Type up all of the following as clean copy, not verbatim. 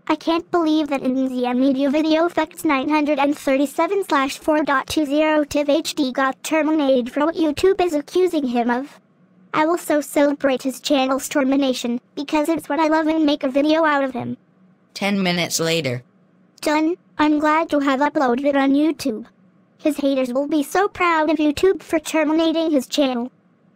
I can't believe that NZM Media Video Effects 937/4.20 TIV HD got terminated for what YouTube is accusing him of. I will so celebrate his channel's termination, because it's what I love and make a video out of him. 10 minutes later. Done. I'm glad to have uploaded it on YouTube. His haters will be so proud of YouTube for terminating his channel.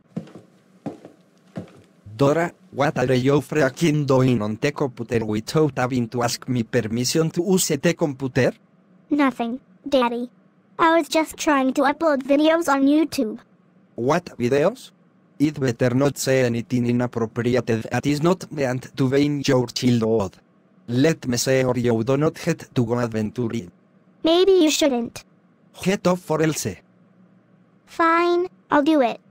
Dora, what are you freaking doing on the computer without having to ask me permission to use the computer? Nothing, Daddy. I was just trying to upload videos on YouTube. What videos? It better not say anything inappropriate that is not meant to vein your childhood. Let me say or you do not get to go adventuring. Maybe you shouldn't. Get off or else. Fine, I'll do it.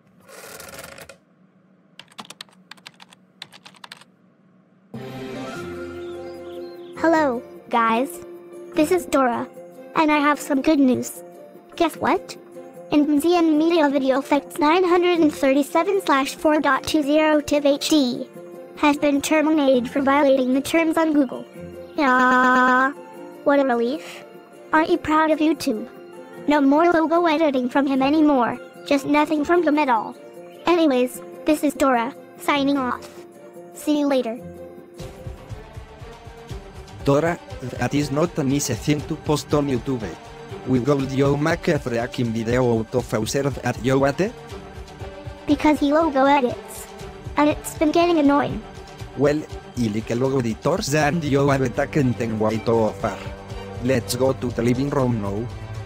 Hello, guys. This is Dora, and I have some good news. Guess what? NZM Media Video Effects 937/4.20 TIV HD has been terminated for violating the terms on Google. Yeah, what a relief. Aren't you proud of YouTube? No more logo editing from him anymore, just nothing from him at all. Anyways, this is Dora, signing off. See you later. Dora, that is not an easy thing to post on YouTube. Will you make a freaking video out of user that you at? Because he logo edits. And it's been getting annoying. Well, y like logo editors and you have taken way to offer. Let's go to the living room now.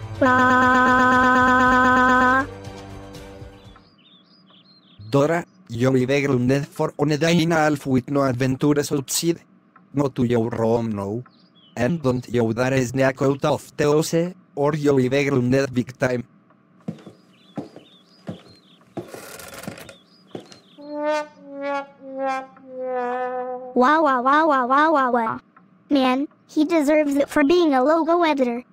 Dora, you be grounded for one day and a half with no adventures outside. Go to your room now. And don't you dare sneak out of the house, or you will be grounded big time. Wow. Man, he deserves it for being a logo editor.